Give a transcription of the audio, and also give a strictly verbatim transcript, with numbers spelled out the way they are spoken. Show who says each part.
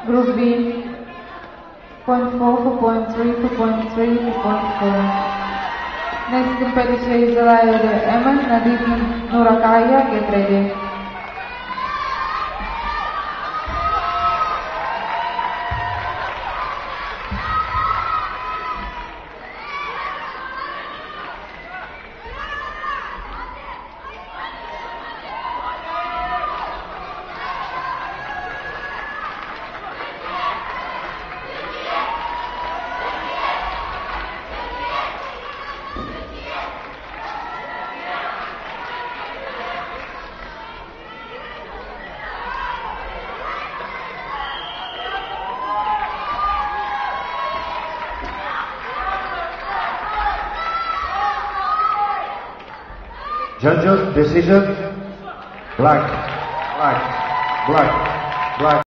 Speaker 1: Group B, point four for point three for point three for point four. Next competitor is Zelaya de Eman Nadid Nurakaya. Get ready.
Speaker 2: Judges decision, black, black, black, black.